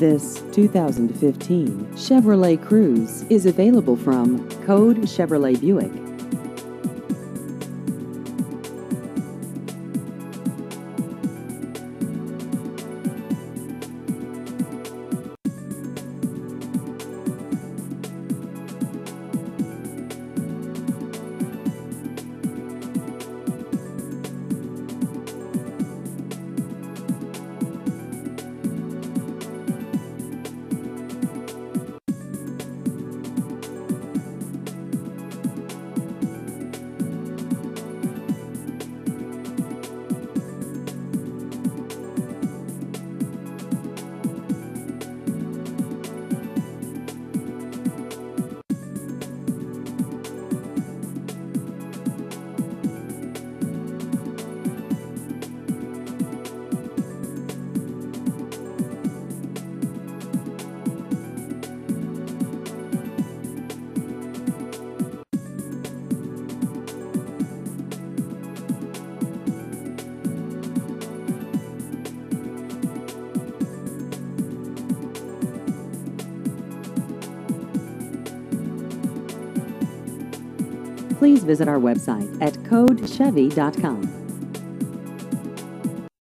This 2015 Chevrolet Cruze is available from Code Chevrolet Buick. Please visit our website at codechevy.com.